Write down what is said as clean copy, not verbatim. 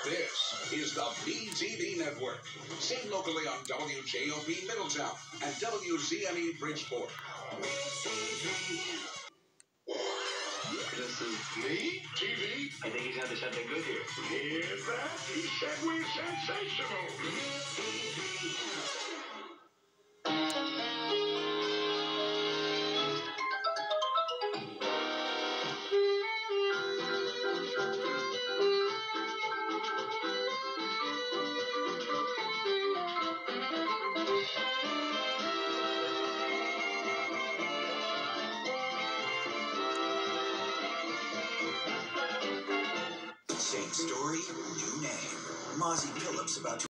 This is the BTV Network. Seen locally on WJOP Middletown and WZME Bridgeport. This is me, TV. I think he's had something good here. Here's that. He said we're sensational. Same story, new name. Mozzie Phillips about to